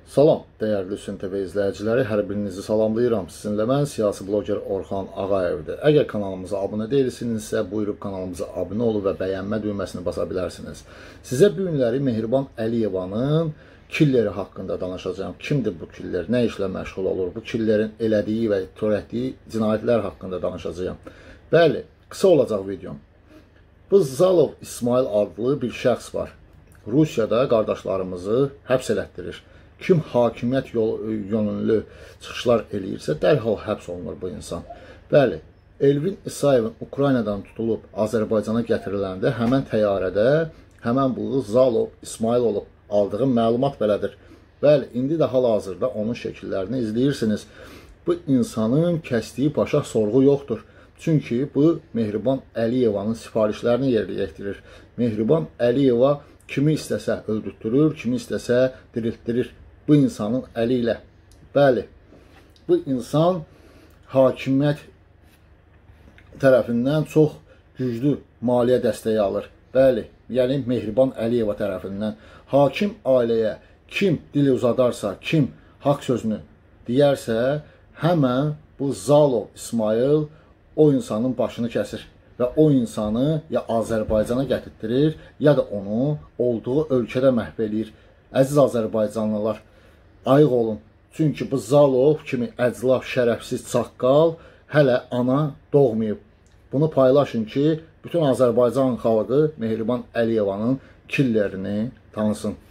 Salam, dəyərli Hüseyn TV izləyiciləri, hər birinizi salamlayıram. Sizinlə mən siyasi bloger Orxan Ağayevdir. Əgər kanalımıza abunə deyilsinizsə, buyurub kanalımıza abunə olun və bəyənmə düyməsini basa bilərsiniz. Sizə bu günləri Mehriban Əliyevanın killeri haqqında danışacağım. Kimdir bu killer, nə işlə məşğul olur, bu killerin elədiyi və törətdiyi cinayətlər haqqında danışacağım. Bəli, qısa olacaq videom. Bu Zalov İsmail adlı bir şəxs var. Rusiyada qardaşlarımızı həbs elətdirir. Kim hakimiyyət yönlü çıxışlar eləyirsə, dərhal həbs olunur bu insan. Bəli, Elvin İsayevin Ukraynadan tutulub Azərbaycana gətiriləndə həmən təyyarədə həmən bu Zalov İsmail olub. Aldığım məlumat belədir. Bəli, indi də hal-hazırda onun şəkillərini izləyirsiniz. Bu insanın kəsdiyi başa sorğu yoxdur. Çünki bu Mehriban Əliyevanın sifarişlərini yerinə yetirir. Mehriban Əliyeva kimi istəsə öldürtdürür, kimi istəsə diriltdirir. Bu insanın əli ilə. Bəli, bu insan hakimiyyət tərəfindən çox güclü maliyyə dəstəyi alır. Bəli, yəni Mehriban Əliyeva tərəfindən. Hakim ailəyə kim dili uzadarsa, kim haqq sözünü deyərsə, həmən bu Zalov İsmail o insanın başını kəsir və o insanı ya Azərbaycana gətirtdirir, ya da onu olduğu ölkədə məhv eləyir. Əziz Azərbaycanlılar, ayıq olun. Çünki bu Zalov kimi əclaf, şərəfsiz çaqqal hələ ana doğmayıb. Bunu paylaşın ki, bütün Azərbaycan xalqı Mehriban Əliyevanın killerini tanısın.